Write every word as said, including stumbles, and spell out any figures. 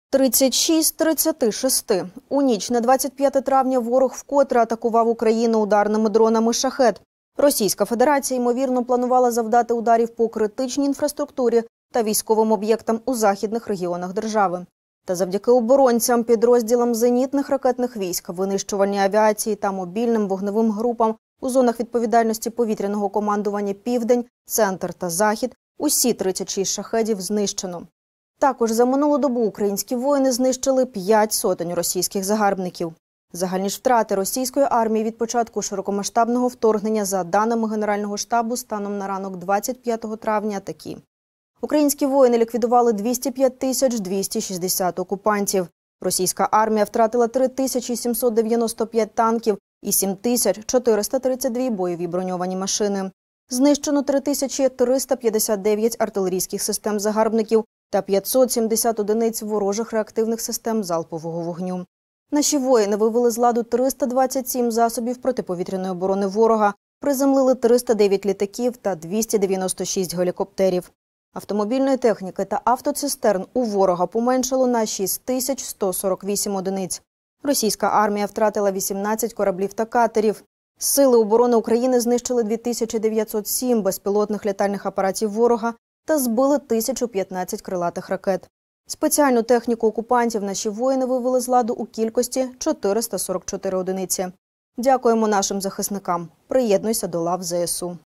тридцять шість з тридцяти шести. У ніч на двадцять п'яте травня ворог вкотре атакував Україну ударними дронами «Шахед». Російська Федерація, ймовірно, планувала завдати ударів по критичній інфраструктурі та військовим об'єктам у західних регіонах держави. Та завдяки оборонцям, підрозділам зенітних ракетних військ, винищувальній авіації та мобільним вогневим групам у зонах відповідальності повітряного командування «Південь», «Центр» та «Захід» усі тридцять шість «Шахедів» знищено. Також за минулу добу українські воїни знищили п'ять сотень російських загарбників. Загальні ж втрати російської армії від початку широкомасштабного вторгнення, за даними Генерального штабу, станом на ранок двадцять п'ятого травня такі. Українські воїни ліквідували двісті п'ять тисяч двісті шістдесят окупантів. Російська армія втратила три тисячі сімсот дев'яносто п'ять танків і сім тисяч чотириста тридцять дві бойові броньовані машини. Знищено три тисячі триста п'ятдесят дев'ять артилерійських систем загарбників та п'ятсот сімдесят одиниць ворожих реактивних систем залпового вогню. Наші воїни вивели з ладу триста двадцять сім засобів протиповітряної оборони ворога, приземлили триста дев'ять літаків та двісті дев'яносто шість гелікоптерів. Автомобільної техніки та автоцистерн у ворога поменшало на шість тисяч сто сорок вісім одиниць. Російська армія втратила вісімнадцять кораблів та катерів. Сили оборони України знищили дві тисячі дев'ятсот сім безпілотних літальних апаратів ворога та збили тисячу п'ятнадцять крилатих ракет. Спеціальну техніку окупантів наші воїни вивели з ладу у кількості чотириста сорок чотири одиниці. Дякуємо нашим захисникам. Приєднуйся до лав зе ес у.